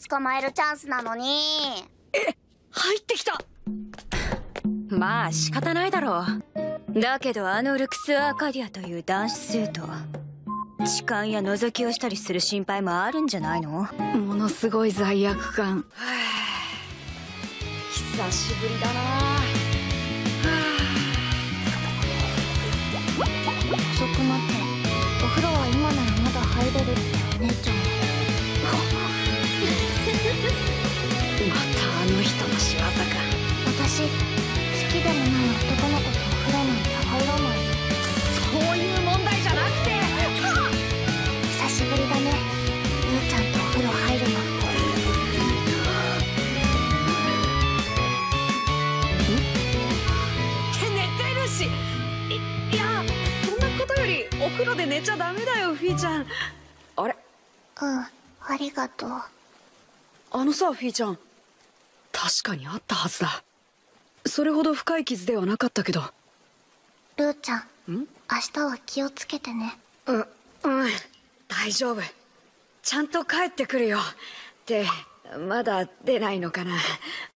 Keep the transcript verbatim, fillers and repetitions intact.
捕まえるチャンスなのに。 え、入ってきた。 まあ仕方ないだろう。だけどあのルクス・アーカディアという男子生徒、痴漢や覗きをしたりする心配もあるんじゃないの？ ものすごい罪悪感。久しぶりだな。 遅くなってお風呂は今ならまだ入れるってお姉ちゃん。 またあの人の仕業か。 私好きでもない男の子とお風呂なんて入らない。 そういう問題じゃなくて。 久しぶりだね、ルーちゃんとお風呂入るの。 って寝てるし。い、いや、そんなことよりお風呂で寝ちゃダメだよ、フィーちゃん。あれ？ うん、ありがとう。 あのさ、フィーちゃん、確かにあったはずだ。それほど深い傷ではなかったけど。 ルーちゃん、 ん？ 明日は気をつけてね。 う、うん、大丈夫。ちゃんと帰ってくるよ。って、まだ出ないのかな。